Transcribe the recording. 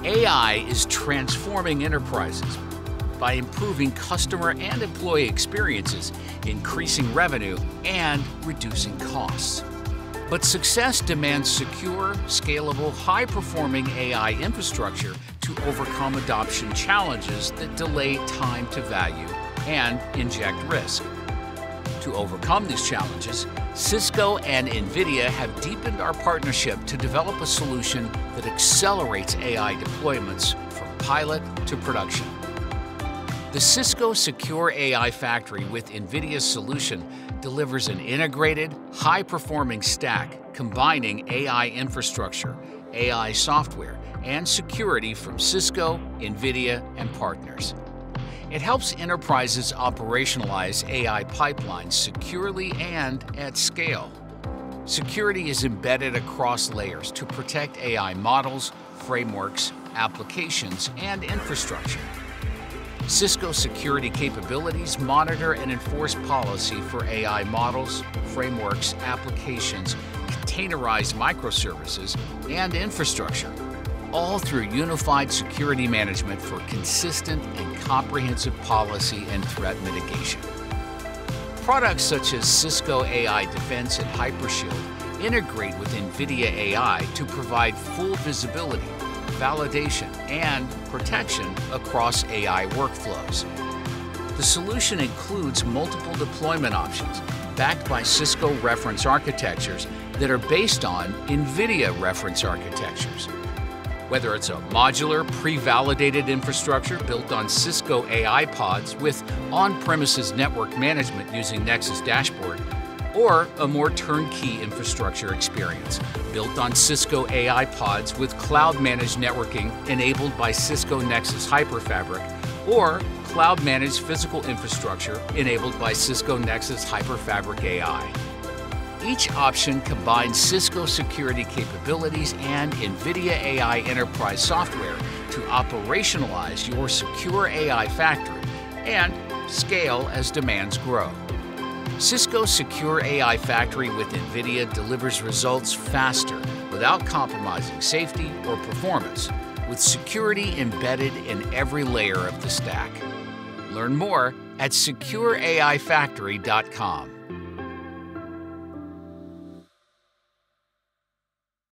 AI is transforming enterprises by improving customer and employee experiences, increasing revenue, and reducing costs. But success demands secure, scalable, high-performing AI infrastructure to overcome adoption challenges that delay time to value and inject risk. To overcome these challenges, Cisco and NVIDIA have deepened our partnership to develop a solution that accelerates AI deployments from pilot to production. The Cisco Secure AI Factory with NVIDIA's solution delivers an integrated, high-performing stack combining AI infrastructure, AI software, and security from Cisco, NVIDIA, and partners. It helps enterprises operationalize AI pipelines securely and at scale. Security is embedded across layers to protect AI models, frameworks, applications, and infrastructure. Cisco security capabilities monitor and enforce policy for AI models, frameworks, applications, containerized microservices, and infrastructure, all through unified security management for consistent and comprehensive policy and threat mitigation. Products such as Cisco AI Defense and Hypershield integrate with NVIDIA AI to provide full visibility, validation, and protection across AI workflows. The solution includes multiple deployment options backed by Cisco reference architectures that are based on NVIDIA reference architectures. Whether it's a modular, pre-validated infrastructure built on Cisco AI pods with on-premises network management using Nexus Dashboard, or a more turnkey infrastructure experience built on Cisco AI pods with cloud-managed networking enabled by Cisco Nexus Hyperfabric, or cloud-managed physical infrastructure enabled by Cisco Nexus Hyperfabric AI. Each option combines Cisco security capabilities and NVIDIA AI enterprise software to operationalize your secure AI factory and scale as demands grow. Cisco Secure AI Factory with NVIDIA delivers results faster without compromising safety or performance, with security embedded in every layer of the stack. Learn more at secureaifactory.com.